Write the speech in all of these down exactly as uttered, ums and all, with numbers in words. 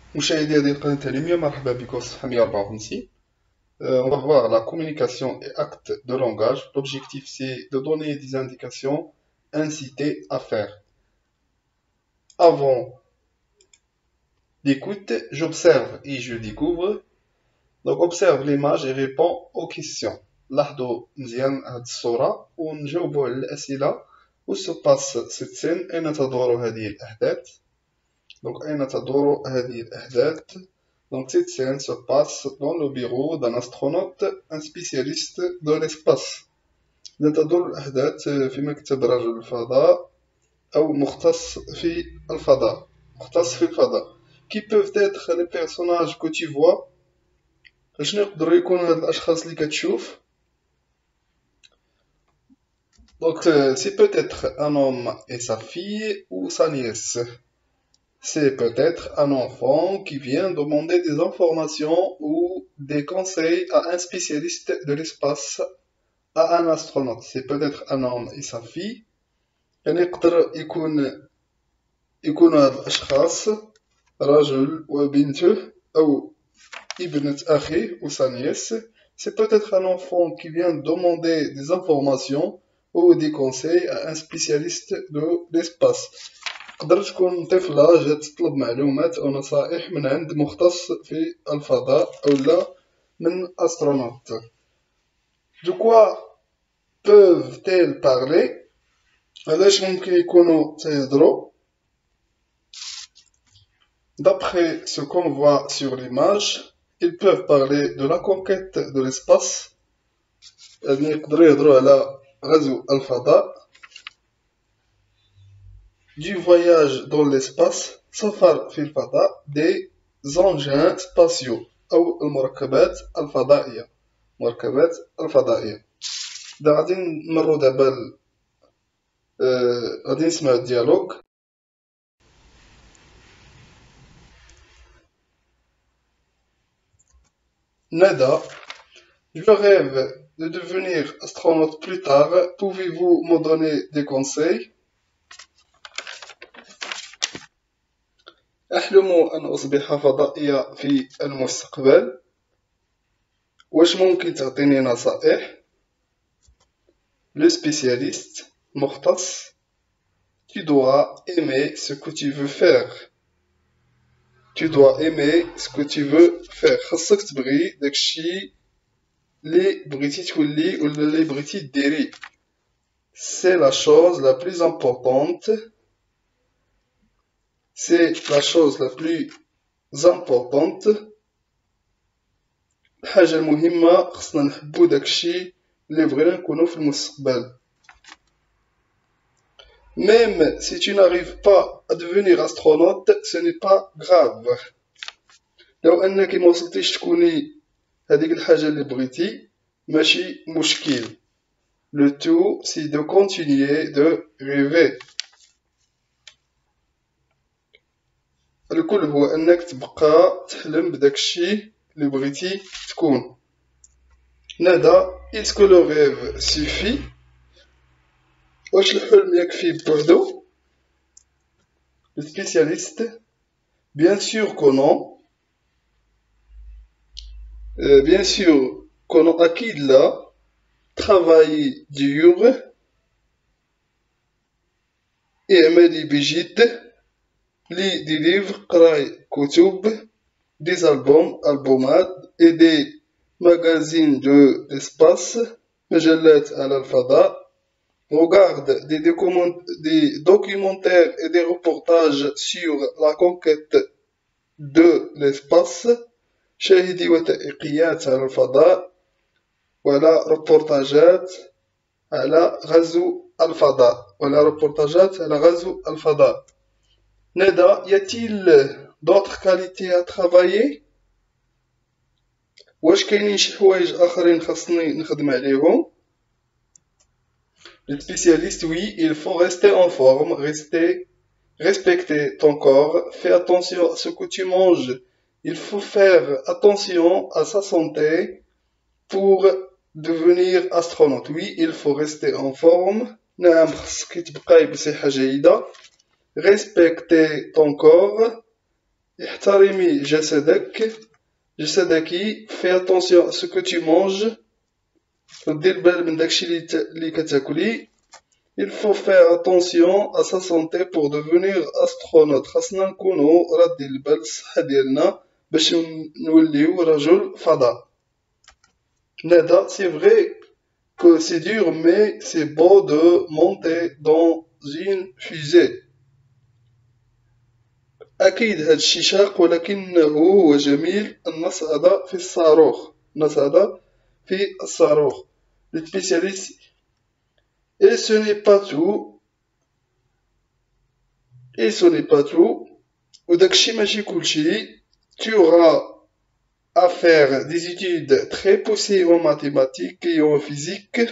مشاهدي هذه القناة التعليمية، مرحبا بكم في الصفحة مية وأربعة وخمسين. Euh, on va voir la communication et acte de langage. L'objectif c'est de donner des indications, inciter à faire. Avant d'écoute, j'observe et je découvre. Donc observe l'image et réponds aux questions. لاحظوا مزيان هاد الصورة ونجاوبوا على الأسئلة. Où se passe cette scène؟ أين تدور هذه الأحداث؟ Donc أين تدور هذه الأحداث؟ Donc cette scène se passe dans le bureau d'un astronaute, un spécialiste de l'espace. تدور الأحداث في مكتب رجل الفضاء أو مختص في الفضاء مختص في الفضاء. Qui peuvent être les personnages que tu vois؟ شنو يقدروا يكونوا هاد الأشخاص اللي كتشوف؟ Donc c'est peut-être un homme et sa fille ou sa nièce. C'est peut-être un enfant qui vient demander des informations ou des conseils à un spécialiste de l'espace, à un astronaute. C'est peut-être un homme et sa fille. يعني يقدر يكون يكون هاد الأشخاص رجل وبنته أو ابنة أخيه ou sa nièce. C'est peut-être un enfant qui vient demander des informations ou des conseils à un spécialiste de l'espace. تقدر تكون طفلة جات تطلب معلومات أو نصائح من عند مختص في الفضاء أو لا من أسترونوت. De quoi peuvent-elles parler؟ علاش ممكن يكونوا تيهضروا؟ D'après ce qu'on voit sur l'image, ils peuvent parler de la conquête de l'espace. يعني يقدروا يهضروا على غزو الفضاء. Du voyage dans l'espace, سفر في الفضاء, des engins spatiaux أو المركبات الفضائية مركبات الفضائية. دا غادي نمرو دابا آه غادي نسمعو الديالوج. Nada, je rêve de devenir astronaute plus tard. Pouvez-vous me donner des conseils؟ أحلم أن أصبح فضائية في المستقبل. واش ممكن تعطيني نصائح؟ Le spécialiste, مختص. Tu dois aimer ce que tu veux faire. Tu dois aimer ce que tu veux faire. خاصك تبغي داكشي اللي بغيتي تولي ولا اللي بغيتي ديري. C'est la chose la plus importante. C'est la chose la plus importante. الحاجة المهمة خصنا نحبو داكشي اللي بغينا نكونو في المستقبل. Même si tu n'arrives pas à devenir astronaute, ce n'est pas grave. لو أنك موصلتيش تكوني هذيك الحاجة اللي بغيتي ماشي مشكل. Le tout c'est de continuer de rêver. الكل هو أنك تبقى تحلم بداكشي اللي بغيتي تكون. Nada, est-ce que le rêve suffit؟ واش الحلم يكفي بوحدو؟ Le spécialiste, bien sûr que non. Euh, bien sûr que non. أكيد لا. Travaille dur. اعملي بجد. Lis des livres, قراي كتب. Des albums, albumات. Et des magazines de l'espace. مجلات على الفضاء. Regarde des, des documentaires et des reportages sur la conquête de l'espace. شاهدي وثائقيات على الفضاء ولا reportages على غزو الفضاء ولا reportages على غزو الفضاء. Nada, y a-t-il d'autres qualités à travailler؟ واش كاينين شي حوايج آخرين خاصني نخدم عليهم؟ Le spécialiste, oui, il faut rester en forme, rester, respecter ton corps, fais attention à ce que tu manges. Il faut faire attention à sa santé pour devenir astronaute. Oui, il faut rester en forme. نعم خصك تبقاي بصحة جيدة. Respecter ton corps احترمي جسدك جسدك fais attention à ce que tu manges دير بال من داكشي اللي كتاكلي. il faut faire attention à sa santé pour devenir astronaute. خاصنا نكونوا رادين البال الصحة ديالنا باش نوليو رجل فضاء. Nada, c'est vrai que c'est dur mais c'est beau de monter dans une fusée. أكيد هاد الشي شاق ولكنه هو جميل أن نصعد في الصاروخ نصعد في الصاروخ. Le spécialiste et ce n'est pas tout et ce n'est pas tout وداكشي ماشي كلشي. Tu auras à faire des études très poussées en mathématiques et en physique.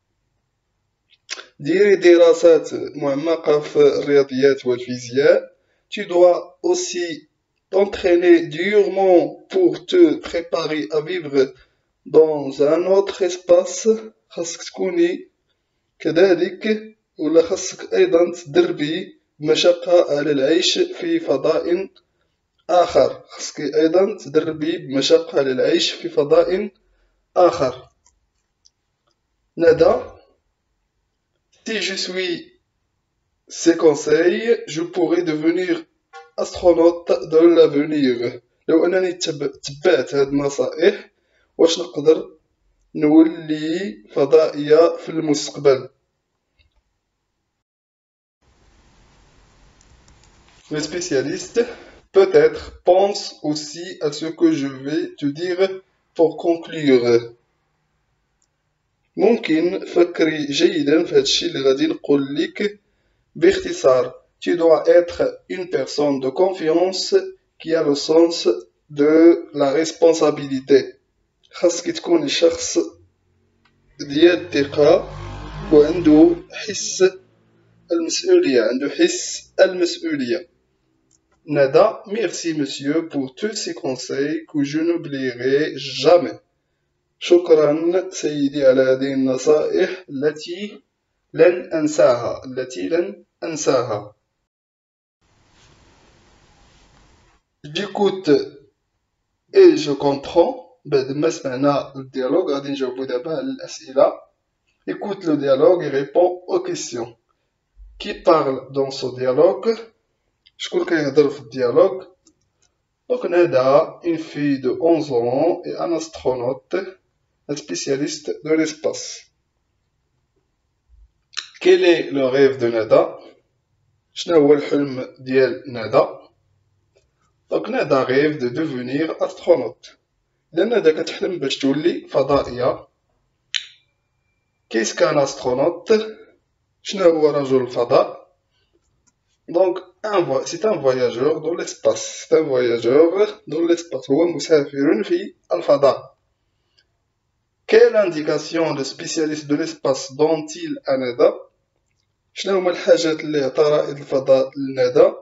ديري دراسات معمقة في الرياضيات والفيزياء. Tu dois aussi t'entraîner durement pour te préparer à vivre dans un autre espace. خاصك تكوني كذلك ولا خاصك أيضا تدربي بمشقة على العيش في فضاء آخر. خاصك أيضا تدربي بمشقة على العيش في فضاء آخر. Nada, si je suis ces conseils, je pourrais devenir astronaute dans l'avenir. لو أنني تبعت هاد النصائح واش نقدر نولي فضائية في المستقبل. Le spécialiste peut-être pense aussi à ce que je vais te dire pour conclure. ممكن فكري جيدا في هادشي اللي غادي نقول لك باختصار. Tu dois être une personne de confiance qui a le sens de la responsabilité. خاصك تكون شخص ديال الثقة وعنده حس المسؤولية عنده حس المسؤولية. Nada, merci monsieur pour tous ces conseils que je n'oublierai jamais. شكرا سيدي على هذه النصائح التي لن أنساها التي لن أنساها. J'écoute et je comprends. بعد ما سمعنا الديالوغ غادي نجاوبو دابا على الأسئلة. Écoute le dialogue et réponds aux questions. Qui parle dans ce dialogue? شكون كيهضر في الديالوغ؟ Donc Nada, une fille de onze ans et un astronaute, un spécialiste de l'espace. Quel est le rêve de Nada? شنو هو الحلم ديال نادا؟ Donc Nada rêve de devenir astronaute. إذا نادا كتحلم باش تولي فضائية. Qu'est-ce qu'un astronaute? شنو هو رجل الفضاء؟ Donc c'est un voyageur dans l'espace. C'est un voyageur dans l'espace. هو مسافر في الفضاء. Quelle indication le spécialiste de l'espace donne-t-il à Nada? شنو هما الحاجات اللي عطا رائد الفضاء لنادا؟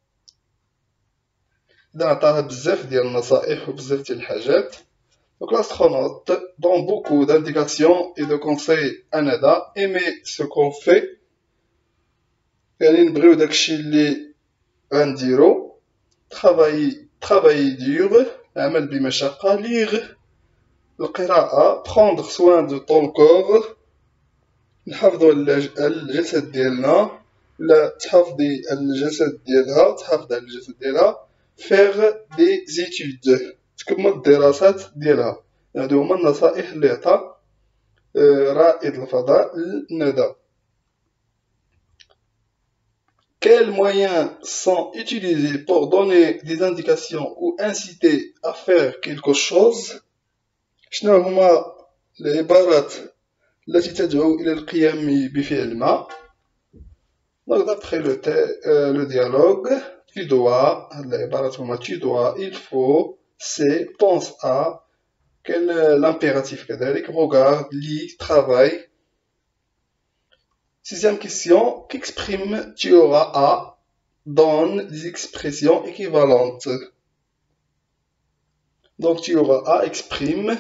إذا عطاها بزاف ديال النصائح وبزاف ديال الحاجات. Donc l'astronaute donne beaucoup d'indications et de conseils à Nada. Aimer ce qu'on fait. يعني نبغيو داكشي اللي غنديرو. Travailler travailler dur. عمل بمشقة. Lire القراءة. Prendre soin de ton corps. نحافظو على الجسد ديالنا ولا تحافظي على الجسد ديالها تحافظ على الجسد ديالها. Faire des études. تكمل الدراسات ديالها. هادو هما النصائح اللي عطا رائد الفضاء لندى. Quels moyens sont utilisés pour donner des indications ou inciter à faire quelque chose? شنو هما العبارات التي تدعو إلى القيام بفعل ما؟ Donc d'après le, euh, le dialogue, tu dois, العبارات هما tu dois, il faut, c'est, pense à, quel l'impératif كذلك, regarde, lis, travaille. Sixième question, qu'exprime tu auras à, donne des expressions équivalentes. Donc tu auras à exprime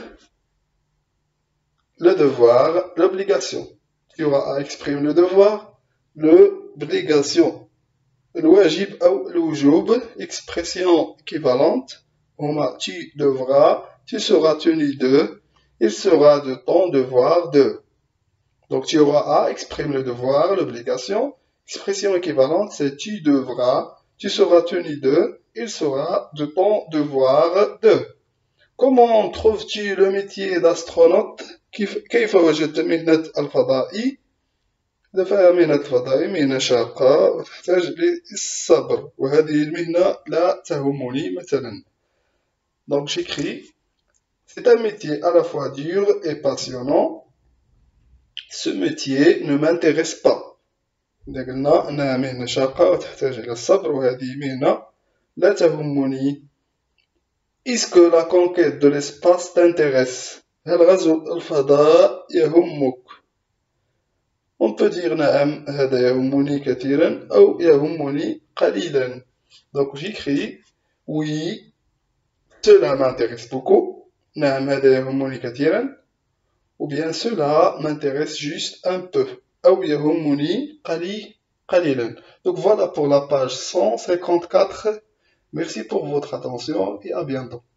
le devoir, l'obligation. Tu auras à exprimer le devoir, l'obligation. الواجب أو الوجوب, expression équivalente. هما tu devras, tu seras tenu de, il sera de ton devoir de. Donc tu auras à exprime le devoir, l'obligation. Expression équivalente, c'est tu devras, tu seras tenu de, il sera de ton devoir de. Comment trouves-tu le métier d'astronaute? كيف كيف وجدت مهنة الفضائي؟ مهنة الفضائي مهنة شاقة وتحتاج للصبر, وهذه المهنة لا تهمني مثلا. Donc j'écris, c'est un métier à la fois dur et passionnant. Ce métier ne m'intéresse pas. إذا قلنا أنها مهنة شاقة وتحتاج إلى الصبر وهذه مهنة لا تهمني. Est-ce que la conquête de l'espace t'intéresse? هل غزو الفضاء يهمك? On peut dire نعم هذا يهمني كثيرا أو يهمني قليلا. Donc j'écris oui, cela m'intéresse beaucoup. نعم هذا يهمني كثيرا. Ou bien cela m'intéresse juste un peu. أو يهمني قليل قليلا. Donc voilà pour la page cent cinquante-quatre. Merci pour votre attention et à bientôt.